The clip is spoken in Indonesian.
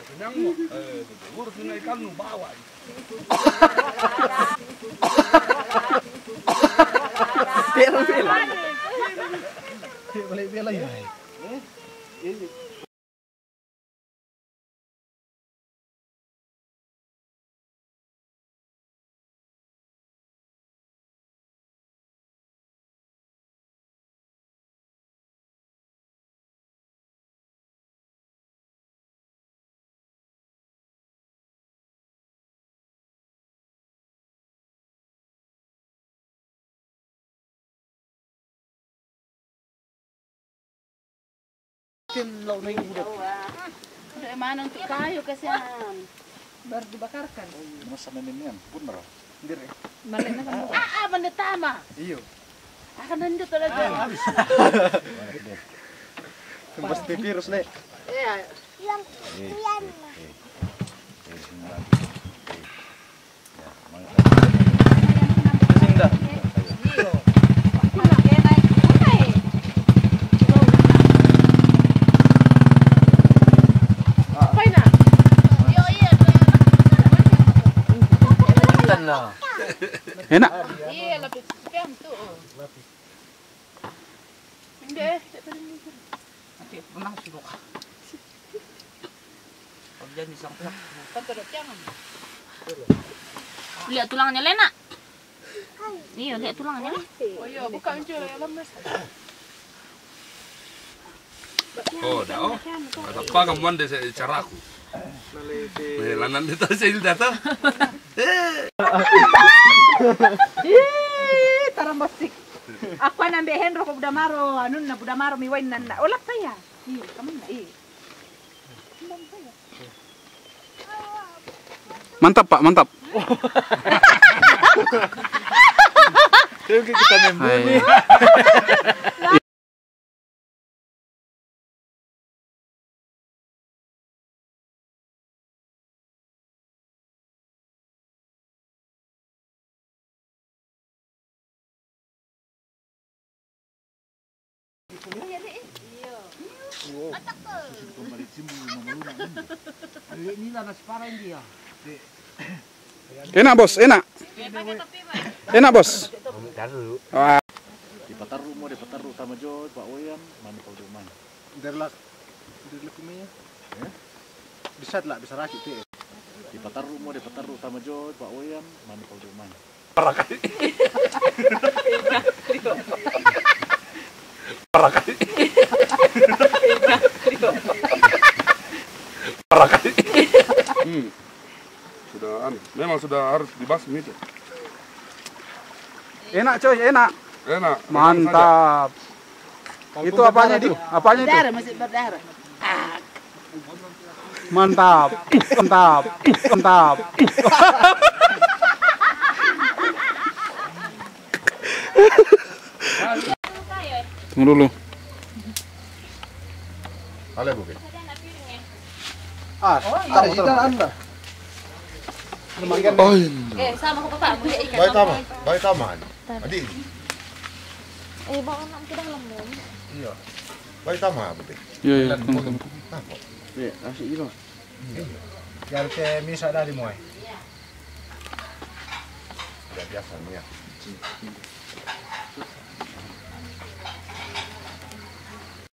kenyang mo. Urus na ikan mo bawa. Pero pila. Balik pila ya. Lo na yung budak. Mana untuk kayu kasihan. Baru dibakarkan. Masa nenek bener. Sendiri. Malin na kan. Benda tama. Iyo. Akan lanjut talaga. Pasti virus nih. Iya. Yang Sinda. Enak. Iya, lapis spam tuh. Hindi. Ati, menang sudah. Pagjan di sang pihak. Pantulot jangan. Lihat tulangnya Lena. Iya, lihat tulangnya. Oh iya, bukan juga ya lemes. Oh, dah. Apa kamu anda caraku? Lanan itu saya data. Tarambasik. Ako nambe Henro ko budamaro, anun na budamaro mi wine na. Ulap saya. Iya, kamu na Mantap Pak, mantap. Kita nembus nih. Enak bos, enak. Enak bos. Wah. Di pataru sama Jo, Pak Oyan, mana kau rumah? Derlak kumenya. Bisa lah, bisa rakit tuh. Di pataru sama Jo, Pak Oyan, mana kau rumah? Parah kali. Parah kali. Parah kali. Memang sudah harus dibasmi itu. Enak coy, enak. Enak. Mantap. Itu apanya di? Apanya itu? Berdarah masih berdarah. Mantap. Mantap. Mantap. Tunggu dulu. Halo Bu. Oh, Ikan Anda. Sama ko papa, mo ikan. Baik taman. Adik. Bawa anak ke dalam dong. Iya. Baik taman, Bu. Iya, iya. Tunggu. Iya, asik juga. Biar ke misa dari moy. Udah biasa nih ya.